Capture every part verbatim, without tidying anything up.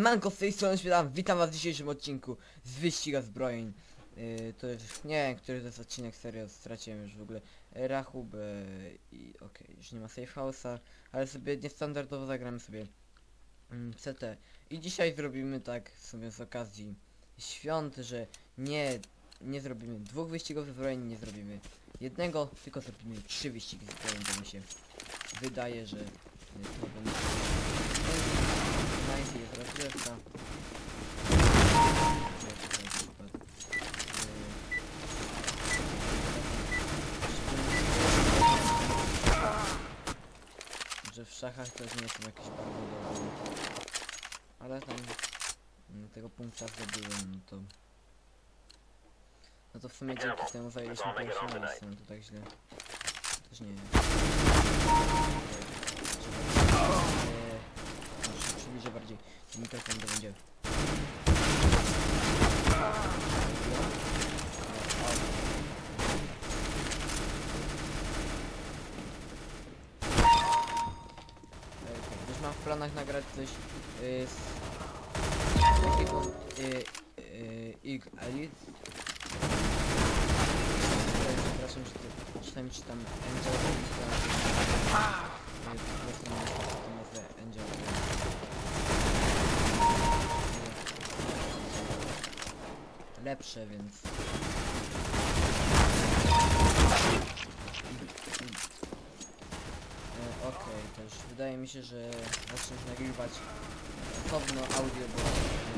Siemanko, z tej strony Świetlam, witam was w dzisiejszym odcinku z wyściga zbrojeń. Yy, to jest, nie wiem, który to jest odcinek, serio, straciłem już w ogóle rachubę i okej, okay, już nie ma safe house'a, ale sobie niestandardowo zagramy sobie mm, C T. I dzisiaj zrobimy tak sobie z okazji świąt, że nie, nie zrobimy dwóch wyścigów zbrojeń, nie zrobimy jednego, tylko zrobimy trzy wyścigi zbrojeń, bo mi się wydaje, że yy, to będzie... Nice, jest rozgrzewka. Że w szachach też nie jestem jakiś bardzo dobry. Ale tam tego punkta zdobyłem, no to... No to w sumie dzięki temu zajęliśmy pierwsze miejsce, no to tak źle też nie jest. Przybliżę bardziej mikrofon, to będzie. Już mam w planach nagrać coś yy, z taką yy, yy, I G Elite. Przepraszam, że to czytam, czytam Angel Elite. Angel lepsze, więc e, okej, okay, też wydaje mi się, że zacznę nagrywać osobno audio, bo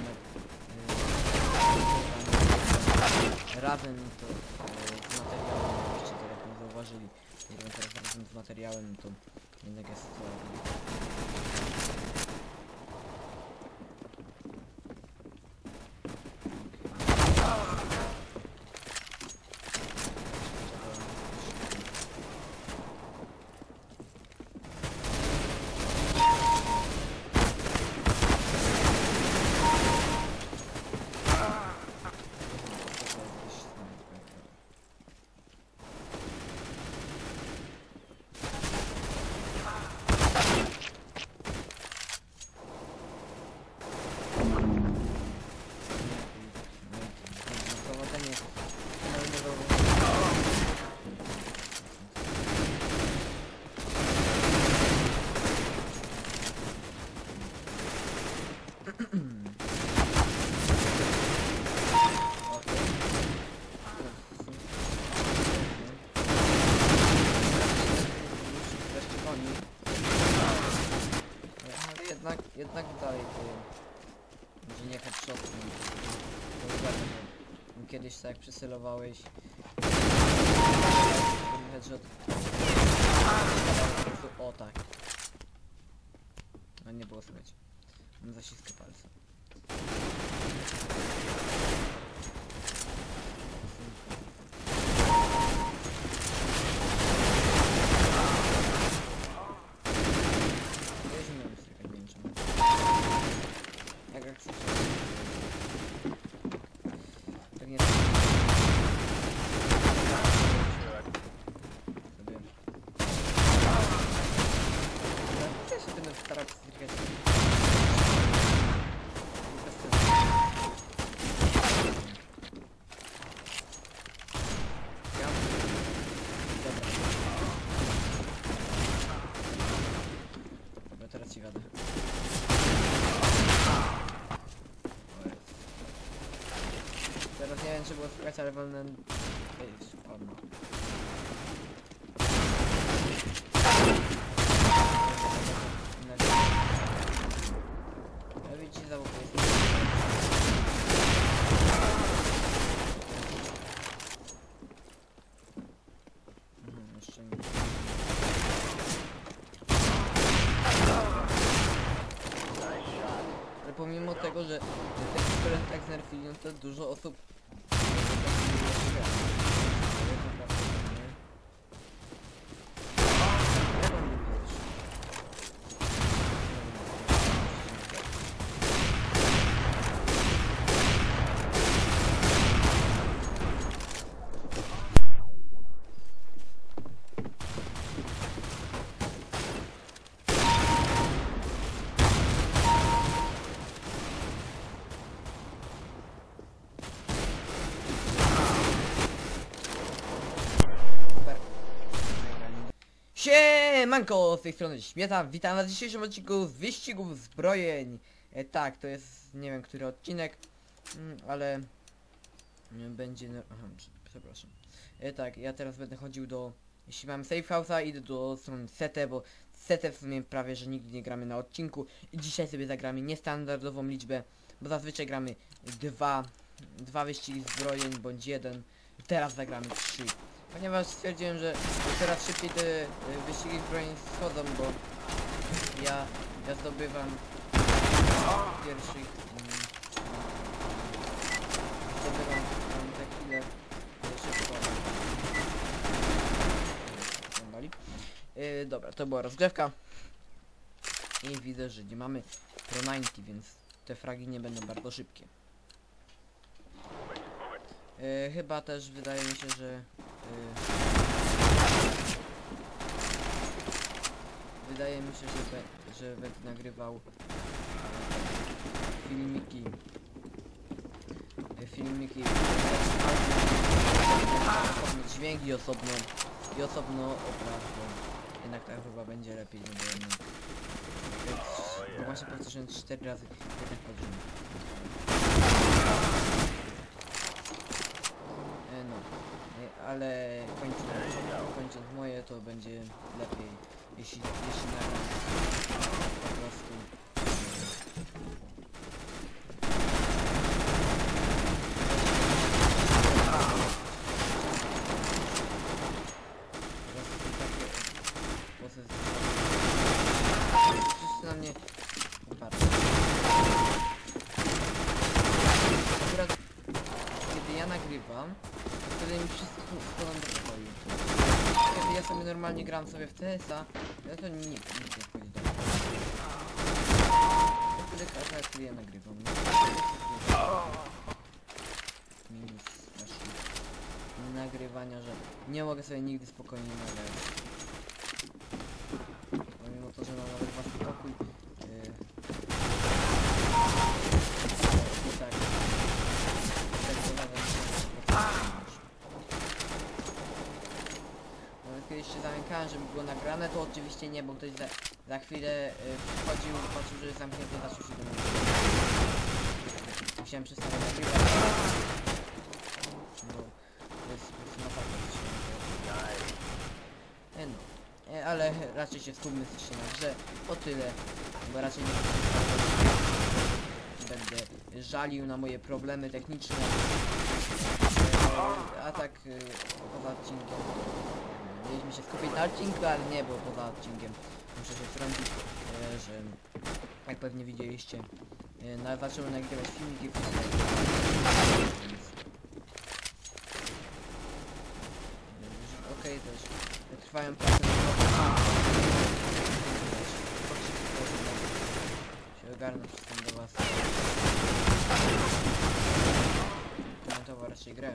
e, razem to e, z materiałem, oczywiście to jak nie zauważyli, jeżeli teraz razem z materiałem, to jednak jest to... Jednak, jednak dalej to może nie headshot, bo kiedyś tak jak przycelowałeś headshot, o tak, no nie było słychać, mam zaściskę palca. Teraz ci gadę. Teraz nie wiem, czy było słychać, ale wolne... Ej, spadło. Ja widzicie, za łuku jest. Mhm, jeszcze nie. Ale pomimo tego, że ten pistolet tak znerfili, no to dużo osób Siemanko, z tej strony Śmieta, witam na dzisiejszym odcinku z wyścigów zbrojeń. E, tak, to jest, nie wiem, który odcinek, mm, ale mm, będzie, no, aha, przepraszam. E, tak, ja teraz będę chodził do, jeśli mam safe house'a, idę do strony Setę, bo Setę w sumie prawie, że nigdy nie gramy na odcinku. I dzisiaj sobie zagramy niestandardową liczbę, bo zazwyczaj gramy dwa, dwa wyścigi zbrojeń, bądź jeden. Teraz zagramy trzy. Ponieważ stwierdziłem, że coraz szybciej te y, wyścigi zbrojeń schodzą, bo ja, ja zdobywam pierwszych mm, zdobywam um, za chwilę y, szybko yy, dobra, to była rozgrzewka i widzę, że nie mamy Pro dziewięćdziesiąt, więc te fragi nie będą bardzo szybkie. Yy, chyba też wydaje mi się, że yy, wydaje mi się, że, be, że będę nagrywał yy, filmiki yy, filmiki osobno dźwięk i osobno i osobno obraz, bo jednak tak chyba będzie lepiej, no bo jednak więc, właśnie powtarzając cztery razy jednak pod rząd. No, ale kończąc, kończąc moje, to będzie lepiej, jeśli, jeśli nagram po prostu wszyscy na mnie bardzo. Akurat kiedy ja nagrywam, wtedy mi wszystko wchodzą do pokoju. Kiedy ja sobie normalnie gram sobie w T S a, no to nikt, nikt nie wchodzi do pokoju. To wtedy każda, kiedy ja nagrywam. Minus strasznie nagrywania, że nie mogę sobie nigdy spokojnie nagrać. Pomimo to, że mam nawet własny pokój. Yy, tak. Kiedyś się zamykałem, żeby było nagrane, to oczywiście nie, bo ktoś za, za chwilę y, wchodził, patrzył, że jest zamknięty, zaczął się do mnie. Musiałem przestać nagrywać. Bo to jest po prostu naprawdę e, no. e, ale raczej się skupmy się na grze, o tyle, bo raczej nie będę żalił na moje problemy techniczne. E, a tak y, poza odcinkiem mieliśmy się skupić na odcinku, ale nie, bo poza odcinkiem muszę się wtrącić, e, że jak pewnie widzieliście, e, na, zaczęły nagrywać filmiki, więc okej, okay, też trwają prace się ogarnę, przystąpię do was komentował raczej grę.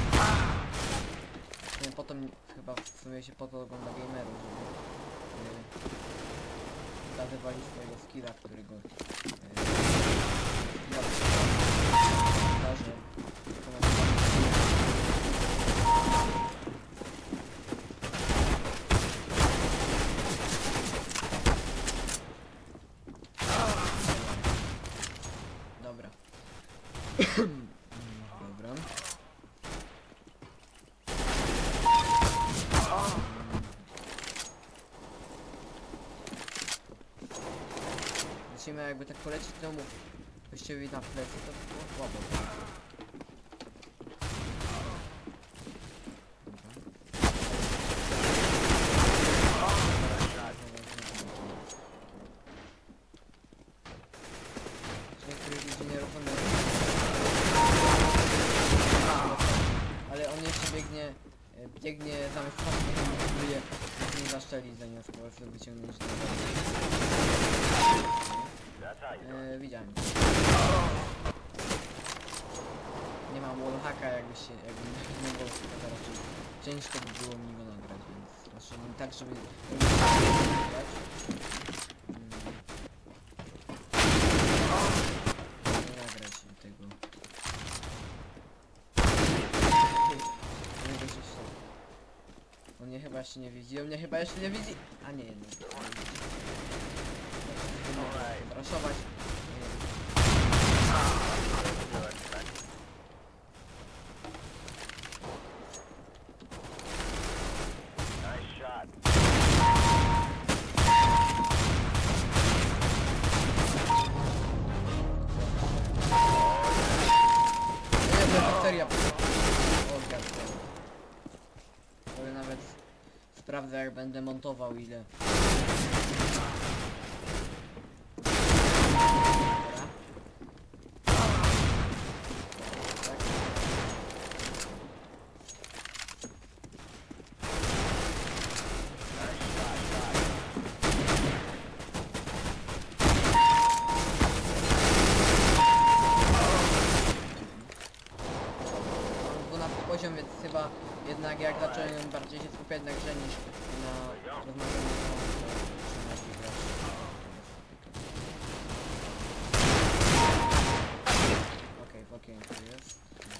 Potem chyba w sumie się po to ogląda gamerów, żeby yy, pokazywali swojego skilla, którego yy, zdarzy. Dobra. Dobra. Musimy jakby tak polecić temu gościowi na plecy, to było słabo. Niektórych ludzi nie rozumie. Ale on jeszcze biegnie, biegnie zamiast patrzeć, nie próbuje nie zaszczelić zamiast po prostu wyciągnąć do Eee, widziałem. Nie mam wallhacka, jakby się, jakbym nie był to raczej ciężko by było mi go nagrać, więc raczej nie tak, żeby nagrać. Hmm. Nie nagrać tego. On mnie chyba właśnie nie widzi. On mnie chyba jeszcze nie widzi. A nie, jednak. Raszować. Bakteria. O, zgadza. Ale nawet sprawdzę, jak będę montował, ile. Dobra. Tak. Poziom, więc chyba jednak jak zacząłem bardziej się skupiać na grze niż na rozmawianiu okej, w okienku jest.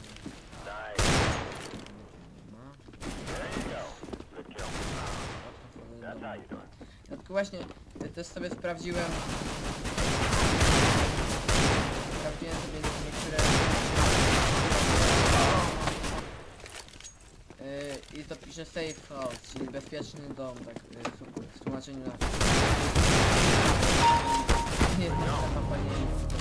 No tylko właśnie też sobie sprawdziłem sprawdziłem sobie niektóre Yy, i to pisze safe house, czyli bezpieczny dom, tak yy, w tłumaczeniu na... Nie, ta mapa nie jest...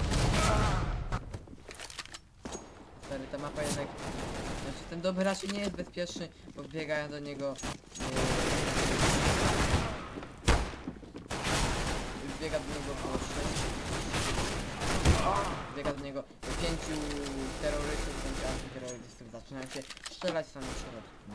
Stary, ta mapa jednak... Znaczy ten dom raczej nie jest bezpieczny, bo biegają do niego... Yy, biega do niego po sześć... Biega do niego pięciu terrorystów, pięciu antyterrorystów zaczynają się strzelać sami w środku.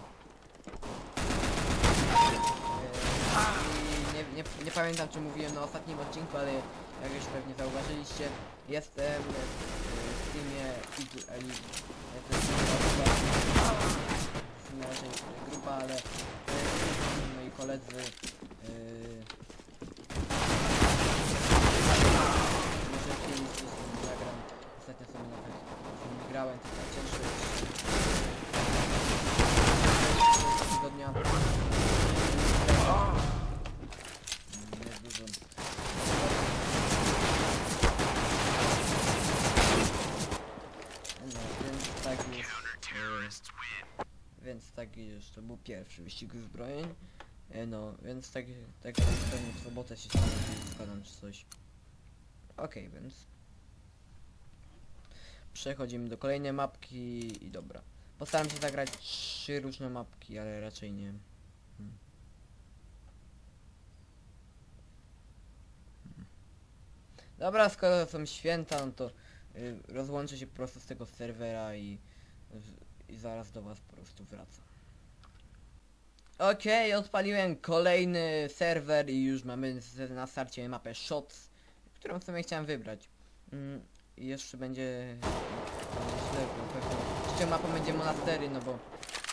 Yy, nie, nie, nie pamiętam, czy mówiłem na ostatnim odcinku, ale jak już pewnie zauważyliście, jestem w teamie Eagle Elite. To jest na razie grupa, ale yy, moi koledzy yy, może kiedyś gdzieś zagram. Ostatnio sobie nawet nie grałem, tylko ciężko jest tygodnia. Nie dużo. No, więc tak już, e, więc tak już to był pierwszy wyścig uzbrojeń. E, no, więc tak, tak pewnie w sobotę się składam czy coś. Okej, okay, więc przechodzimy do kolejnej mapki i dobra. Postaram się zagrać trzy różne mapki, ale raczej nie. Hmm. Hmm. Dobra, skoro są święta, no to y, rozłączę się po prostu z tego serwera i, y, i zaraz do was po prostu wracam. Okej, okay, odpaliłem kolejny serwer i już mamy na starcie mapę Shots, którą w sumie chciałem wybrać. Mm, I jeszcze będzie... Źle, pewnie. Jeszcze mapą będzie monastery, no bo...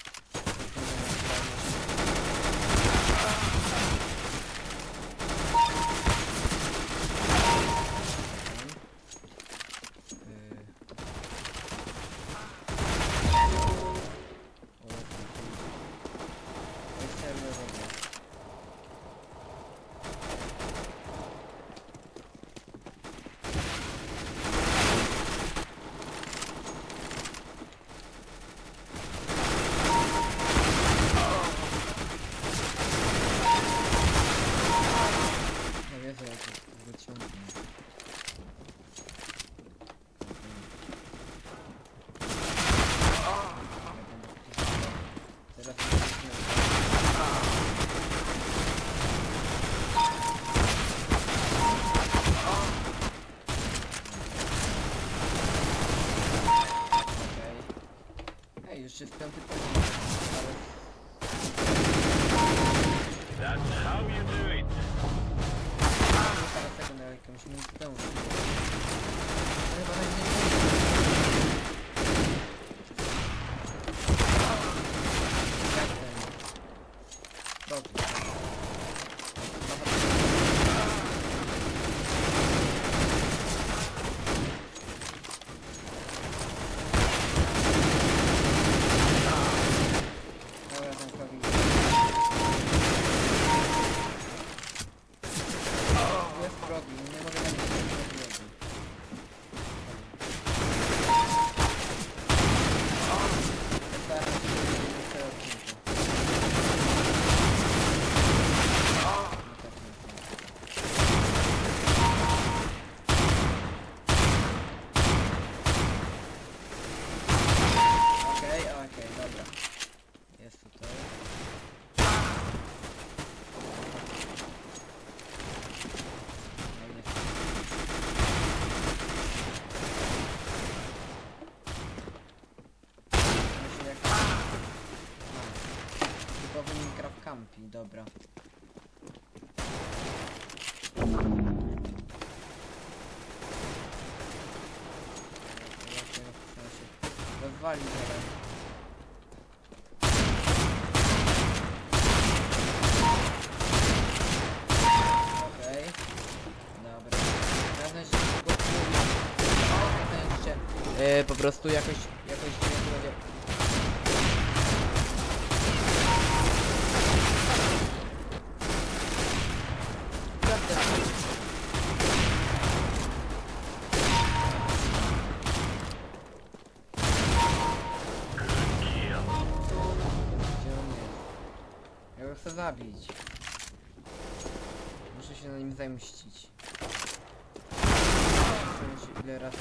Już jest piąty poziom. That's how you do it. Parę sekund, ale jakąś minutę temu. To chyba najmniej. Jak ten? Dobrze. Dobra, ten prawie. kampi, dobra. Rozwali teraz. Okej. Dobra. Pewnie się go yy, po prostu jakoś jakoś nie będzie. Ja go chcę zabić. Muszę się na nim zemścić. Ile razy...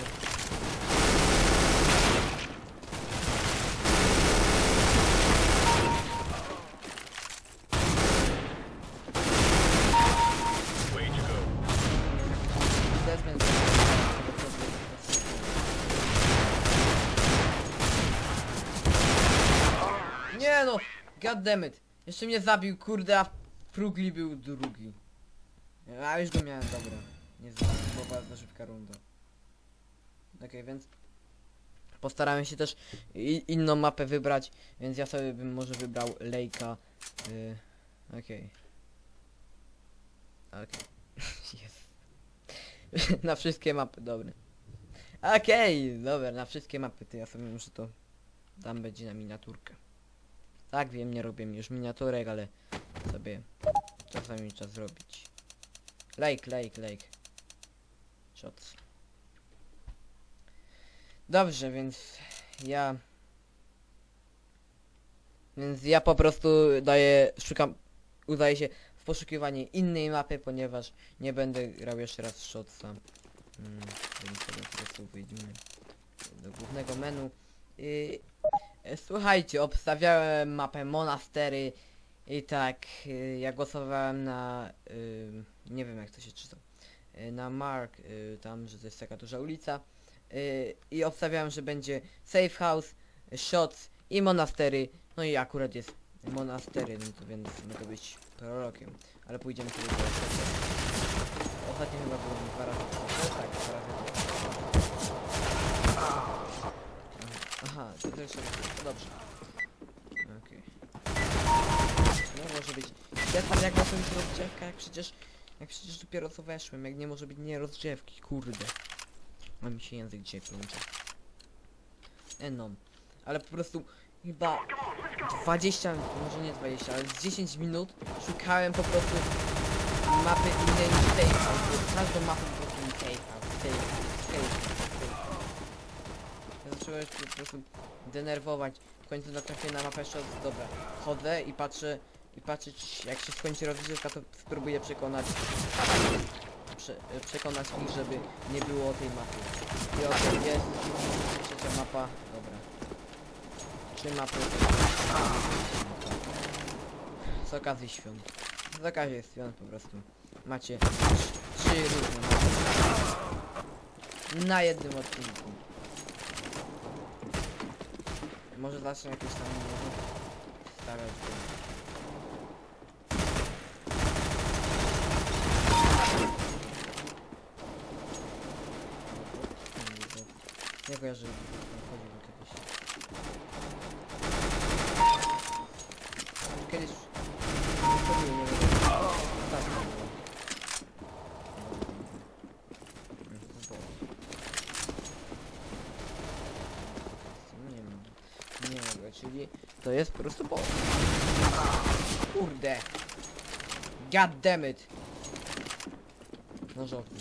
Nie no! Goddammit! Jeszcze mnie zabił, kurde, a Frugli był drugi. A już go miałem, dobra. Nie znam, była bardzo szybka runda. Okej, okay, więc postarałem się też i, inną mapę wybrać, więc ja sobie bym może wybrał Lake'a. Yy, Okej. Okay. Okej. Okay. Jest. Na wszystkie mapy, dobra. Okej, okay, dobra, na wszystkie mapy, to ja sobie muszę to... Dam będzie na miniaturkę. Tak, wiem, nie robię już miniaturek, ale sobie czasami trzeba zrobić. Like, like, like. Shots. Dobrze, więc ja... Więc ja po prostu daję, szukam, udaję się w poszukiwanie innej mapy, ponieważ nie będę grał jeszcze raz Shotsa. Hmm, więc sobie po prostu wyjdziemy do głównego menu. I... Słuchajcie, obstawiałem mapę Monastery i tak, y, ja głosowałem na, y, nie wiem jak to się czyta, y, na Mark, y, tam, że to jest taka duża ulica y, i obstawiałem, że będzie Safe House, Shots i Monastery, no i akurat jest Monastery, no to więc mogę być prorokiem, ale pójdziemy sobie do Shotsa. Ostatnio chyba byłem dwa razy, tak, dwa razy. Aha, to też jest dobrze. Okej. Okay. No może być. Ja tam jak może być rozgrzewka, jak przecież... Jak przecież dopiero co weszłem, jak nie może być nie rozgrzewki, kurde. Ma mi się język dzisiaj plącze. E no. Ale po prostu chyba dwadzieścia, może nie dwadzieścia, ale z dziesięć minut szukałem po prostu mapy innej niż Safe House, bo każdą mapę po prostu Safe House, Safe House, Safe House. Zacząłem się po prostu denerwować. W końcu natrafiłem na mapę Shots. Dobra, chodzę i patrzę i patrzę, czy jak się skończy rozgrzewka, to spróbuję przekonać prze, przekonać ich, żeby nie było tej mapy. I okej, okay, jest trzecia mapa. Dobra. Trzy mapy. Z okazji świąt. Z okazji świąt po prostu. Macie trzy różne mapy. Na jednym odcinku. Może zacznę jakieś tam może starać się. Nie kojarzę, że chodzi o jakieś... Kiedyś... Chodziło, nie wiem. Tak, nie było. Nie mogę, czyli to jest po prostu boss. Kurde. God damn it. No żołnierz.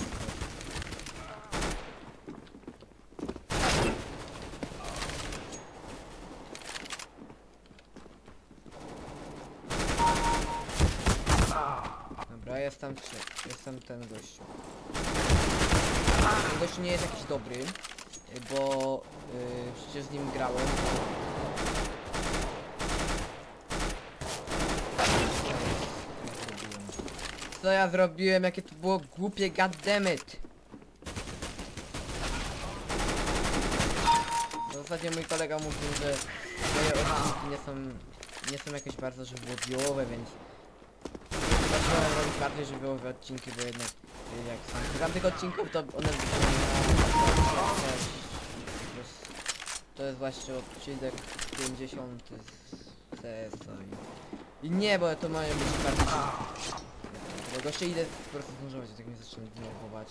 Dobra, jestem trzy. Jestem ten gościu. Ten gościu nie jest jakiś dobry, bo yy, przecież z nim grałem. Co ja zrobiłem? Jakie to było głupie, goddammit! Ostatnio mój kolega mówił, że moje odcinki nie są nie są jakieś bardzo żywiołowe, więc zacząłem robić bardziej żywiołowe odcinki, bo jednak y, jak sam szukam tych odcinków, to one wyglądają na to jest właśnie odcinek pięćdziesiąty z C S a i, i nie, bo to mają być bardziej bo goście idę po prostu zdążować, tak mnie zaczyna denerwować.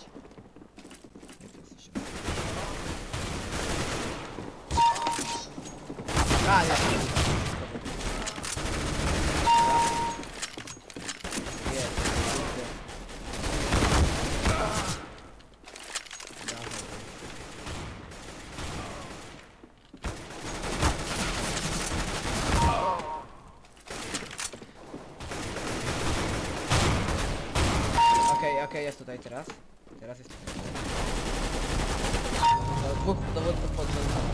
A, ja. Jest, kurde. Okej, okay, okej, jest tutaj teraz. Teraz jest tutaj. Do dwóch dowódców pod rząd.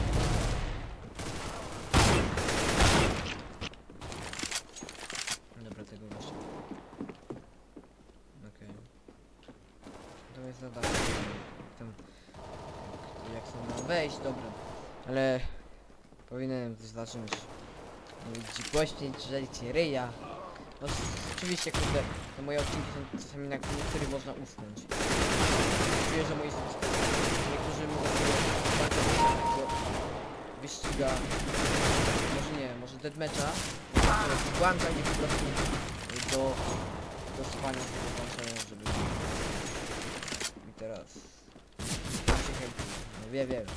Dobra, tego właśnie. Okej. Okay. To jest zadanie. Tam, jak są mam wejść, dobra. Ale powinienem coś zacząć mówić głośniej, drzeć ryja. No oczywiście, kurde, te moje odcinki są czasami na niektórych można usnąć. Czuję, że moi niektórzy mówią takiego wyściga, może nie, może deathmatcha, włącza mnie po prostu do, do spania sobie włączają, żeby... I teraz... No wie, wiem.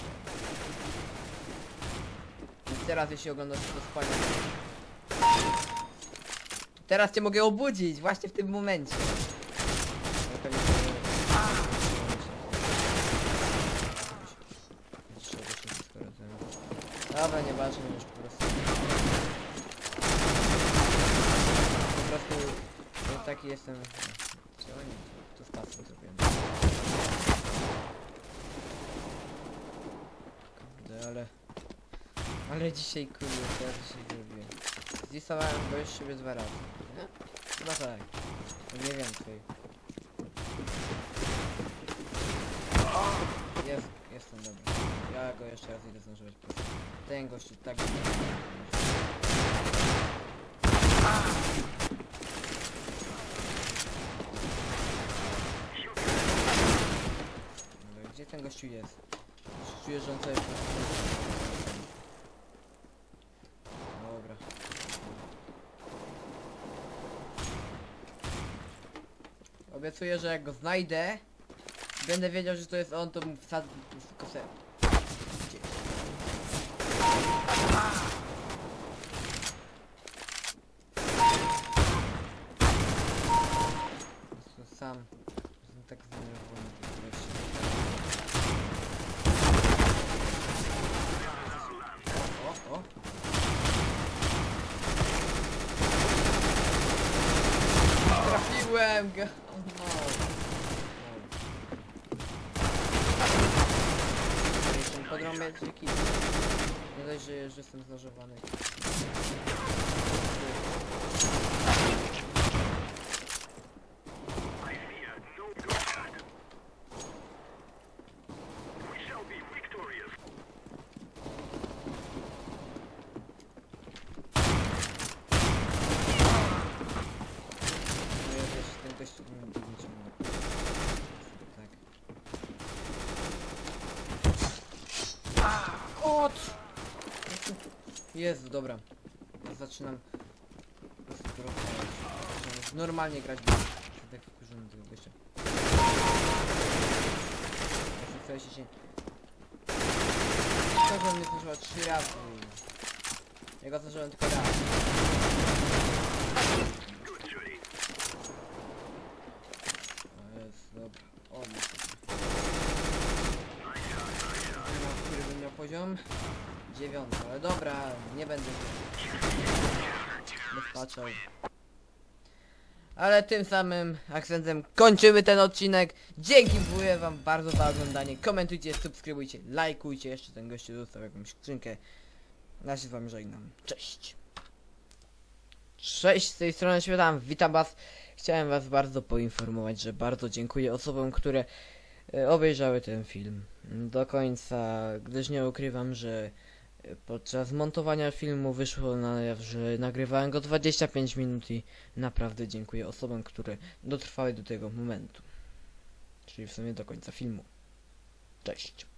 I teraz jeśli oglądasz do spania... Teraz cię mogę obudzić, właśnie w tym momencie. Dobra, nieważne, już po prostu. Po prostu ja taki jestem. Co nie? Tu spację zrobiłem. Kurde, ale... Ale dzisiaj kurde, co ja dzisiaj zrobiłem? Zlistowałem go już siebie dwa razy. Nie? Chyba tak. Nie więcej. Jest, jestem dobry. Ja go jeszcze raz idę zdążyć. Ten gościu tak... Ale gdzie ten gościu jest? Czuję, że on sobie... Dobra. Obiecuję, że jak go znajdę, będę wiedział, że to jest on, to mu wsadzę kosę. Sam jestem tak zdenerwowany. O, o. Trafiłem go! No. Jestem podrąbać ekipy. Nie dość, że, że jestem znożowany. Ot! Jezu, dobra. Ja zaczynam normalnie grać, bo tak wkurzony tego gościa. Ja się się... To mnie zużyła trzy razy. Ja go zużyłem tylko raz. O jest, dobra. O, który bym miał poziom? Dziewiąty, ale dobra, nie będę bezpaczał. Ale tym samym akcentem kończymy ten odcinek. Dziękuję wam bardzo za oglądanie. Komentujcie, subskrybujcie, lajkujcie. Jeszcze ten gościu dostał jakąś skrzynkę. Ja się z wami żegnam. Cześć. Cześć, z tej strony Światam. Witam was. Chciałem was bardzo poinformować, że bardzo dziękuję osobom, które e, obejrzały ten film do końca, gdyż nie ukrywam, że Y, Podczas montowania filmu wyszło na jaw, że nagrywałem go dwadzieścia pięć minut i naprawdę dziękuję osobom, które dotrwały do tego momentu. Czyli w sumie do końca filmu. Cześć.